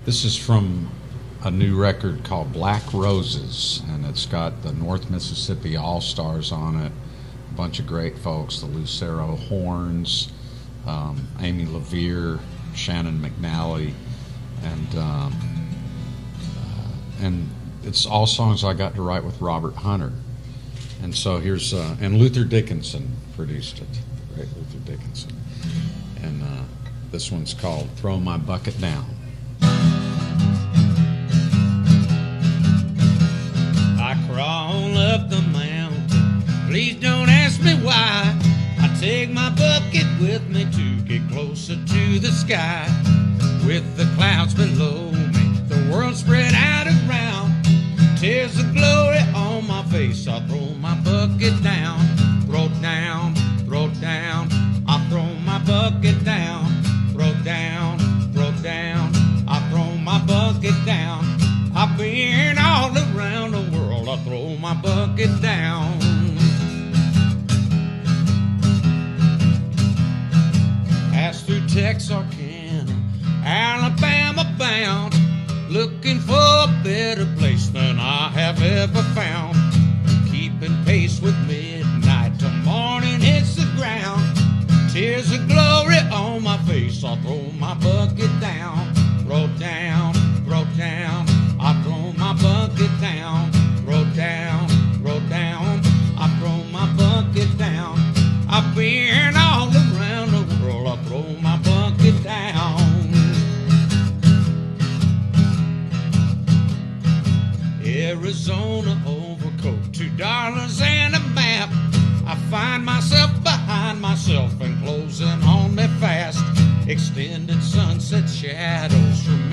This is from a new record called Black Roses, and it's got the North Mississippi All-Stars on it, a bunch of great folks, the Lucero Horns, Amy LaVere, Shannon McNally, and it's all songs I got to write with Robert Hunter. And so here's, and Luther Dickinson produced it, great Luther Dickinson. And this one's called Throw My Bucket Down. I crawl up the mountain, please don't ask me why. I take my bucket with me to get closer to the sky. With the clouds below me, the world spread out around. Tears of glory on my face, I throw my bucket down. Throw down, throw down, I throw my bucket down. Throw down, throw down, I throw my bucket down. I've been all around the world, I throw my bucket down. Pass through Texarkana, Alabama bound, looking for a better place than I have ever found. Keeping pace with midnight till morning hits the ground. Tears of glory on my face, I throw my bucket down. Throw down, throw down, I throw my bucket down. Throw down, throw down, I throw my bucket down. I've been all around the world, I throw my bucket down. Arizona overcoat, $2 and a map. I find myself behind myself and closing on me fast. Extended sunset shadows from